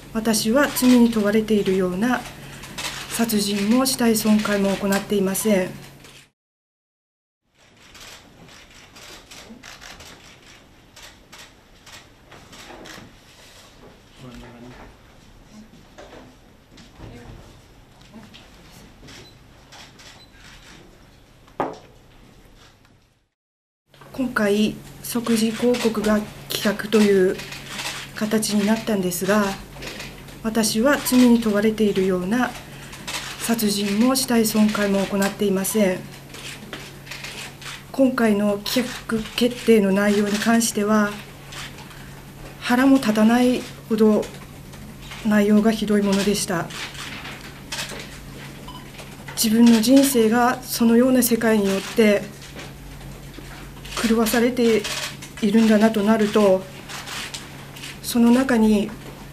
私は罪に問われているような殺人も死体損壊も行っていません。今回、即時抗告が棄却という形になったんですが、私は罪に問われているような殺人も死体損壊も行っていません。今回の棄却決定の内容に関しては、腹も立たないほど内容がひどいものでした。自分の人生がそのような世界によって狂わされているんだなとなると、その中に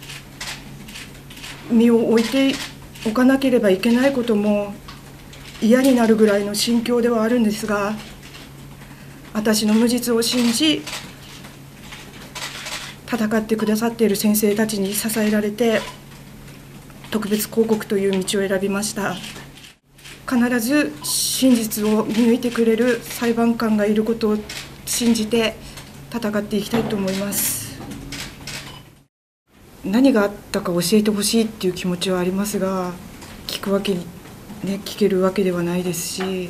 身を置いておかなければいけないことも嫌になるぐらいの心境ではあるんですが、私の無実を信じ戦ってくださっている先生たちに支えられて特別抗告という道を選びました。必ず真実を見抜いてくれる裁判官がいることを信じて戦っていきたいと思います。何があったか教えてほしいっていう気持ちはありますが、聞けるわけではないですし、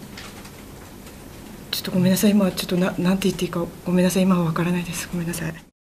ちょっとごめんなさい、今ちょっとなんて言っていいかごめんなさい、今は分からないです。ごめんなさい。